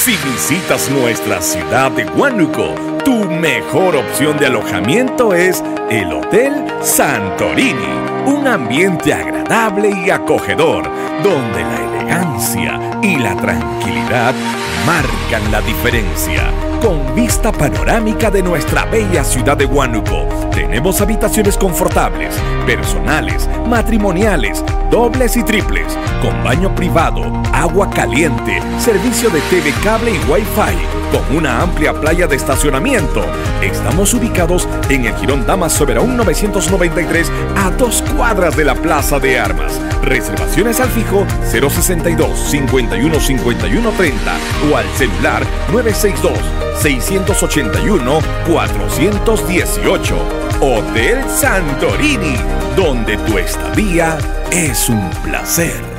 Si visitas nuestra ciudad de Huánuco, tu mejor opción de alojamiento es el Hotel Santorini, un ambiente agradable y acogedor, donde la elegancia y la tranquilidad marcan la diferencia. Con vista panorámica de nuestra bella ciudad de Huánuco, tenemos habitaciones confortables, personales, matrimoniales, dobles y triples, con baño privado, agua caliente, servicio de TV cable y Wi-Fi, con una amplia playa de estacionamiento. Estamos ubicados en el Jirón Damas Soberón 993, a 2 cuadras de la Plaza de Armas. Reservaciones al fijo 062 51 51 30 o al celular 962 681 418. Hotel Santorini, donde tu estadía es un placer.